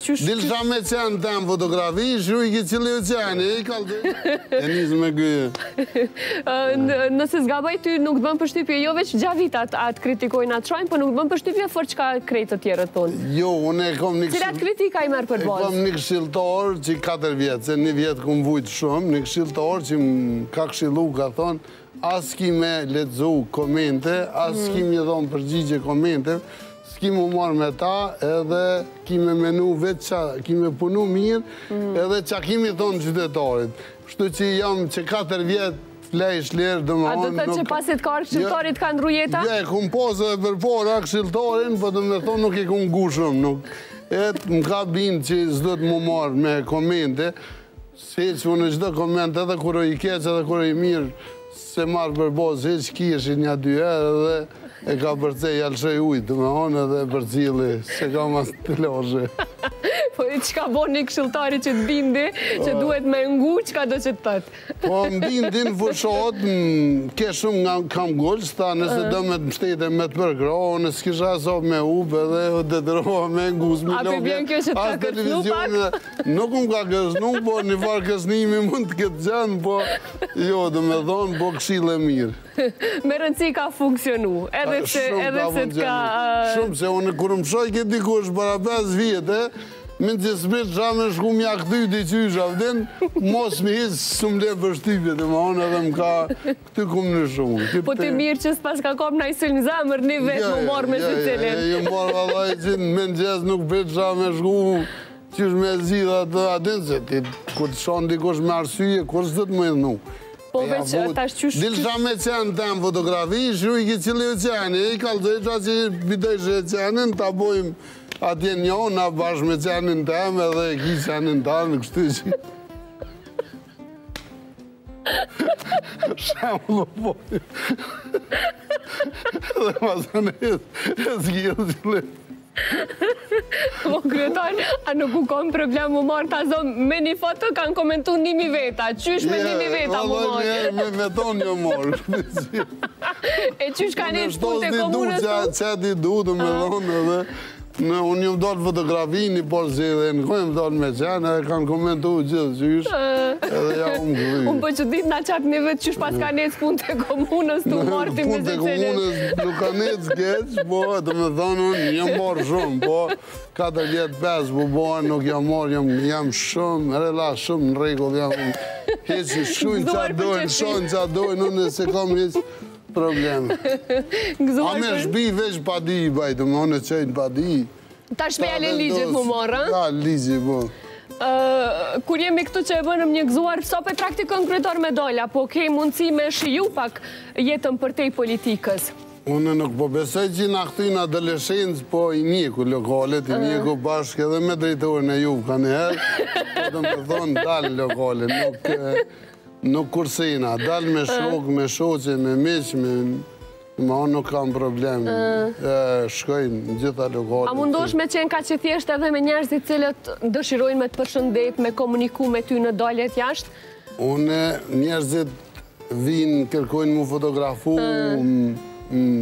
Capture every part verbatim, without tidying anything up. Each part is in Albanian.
Dilësha me qenë të më fotografi, shu i ki qëllë e qenë, e i kalë e njësë me gëjë. Nëse zgabaj ty nuk të bëm përshtypje, jo veç gjavitat atë kritikojnë atë shajnë, për nuk të bëm përshtypje fër që ka krejtë të tjerët tonë. Jo, unë e kom një këshilë... Cilat kritika i merë për bazë? E kom një këshilëtor që i katër vjetë, se një vjetë ku më vujtë shumë, një këshilëtor që më ka këshilu, ka thonë, asë ki me letëzu komente, asë ki me dhonë përgjigje komente, s'ki mu marrë me ta, edhe ki me menu vetë qa, ki me punu mirë, edhe qa ki me thonë qytetarit. Shtu që jam që katër vjetë flej shlerë, dhe më honë... A do të që pasit ka këshiltarit ka ndru jeta? Ja, e kumë posë dhe për pora këshiltarin, për të me thonë nuk e kumë gushëm, nuk. Etë më ka bindë që s'do të mu marrë me komente, se që unë gjithë komente edhe kërë i keqë edhe kërë i mirë, se marrë për bozë, që kishë një dy herë dhe e ka përcej alëshej ujtë, me honë edhe për cili, se ka mas të loshe. Po i që ka bo një këshiltari që të bindi, që duhet me ngu, që ka do që të tëtë? Po më bindin fëshot, ke shumë nga kam gullës, ta nëse do me të mështete me të përkro, nësë kisha sop me upë edhe dhe të roha me ngu, s'mi loke. A për bjen kjo që të ka kërsnu pak? Nuk më ka kërsnu, po një farë kërsnimi mund të këtë gjenë, po jo, dhe me thonë, po këshile mirë. Me rëndësi ka funksionu, edhe se të ka... Shumë, se unë kërë më shoj këtë dikush para pesë vjetë, minë që s'brit qa me shku mja këty t'i qysha vdin, mos mi hisë së më le për shtypje të më honë edhe më ka këty kumë në shumë. Po të mirë që s'pas ka kom në i sëllë në zamër, një vetë më morë me të cilin. Jo morë valaj që në minë gjesë nuk brit qa me shku qysh me zidha të adin, se ti kur të shonë dikush me arsyje, kur s'do të më edhnu. Po veç tash qysh... Dilësha me qenë të më fotografi, shu i ki qëllë e qenë, e i kalëzoj qa që bidojshë e qenë, ta bojmë atje njo, na bashkë me qenin të emë edhe e ki qenin të anë, kështu që... Shamë lo pojë. Dhe pasën e s'gjellë që le. Po kryetar, a nuk u kom problem më marë ta zonë me një foto kanë komentu nimi veta, qysh me nimi veta më marë? Me veton një marë. E qysh ka një punë të komunës të? Që ti du të me dhonë edhe... Unë një më dollë fotografi, një porë që edhe në kojë më dollë me qenë, edhe kanë komentu gjithë qysh, edhe ja unë gëdhë. Unë po që ditë nga qatë një vetë qysh pas ka necë punë të komunës të marti me zë qenë. Punë të komunës nuk ka necë keqë, po të me thonë unë një morë shumë, po katër vjetë pesë po bohen nuk jam morë, jam shumë, rela shumë në regull, jam heqë shkujnë qa dojnë, shonë qa dojnë, unë se kam heqë probleme. A me shbi veç pa di, bajtë, më onë qëjnë pa di. Ta shpeja le ligjet më morë, ha? Ta ligjet, po. Kur jemi këtu që e bënëm një gëzuar, so pe praktikën kryetar me dolla, po kej mundësi me shiju pak jetën për tej politikës? Unë nuk po besoj që në këtu në adolescencë, po i njeku lokalet, i njeku bashkë edhe me drejtorën e juve ka njëherë, po të më thonë dalë lokalet, nuk... Nuk kursina, dalë me shokë, me shoqe, me miqë, me onë nuk kam probleme. Shkojnë në gjitha lokalet. A mundosh me qenë ka që thjesht edhe me njerëzit cilët dëshirojnë me të përshëndet, me komuniku me ty në daljet jashtë? Une njerëzit vinë, kërkojnë mu fotografu,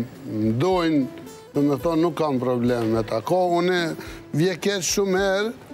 mdojnë, dhe me thonë nuk kam probleme me ta. Ka une vje kesh shumë herë,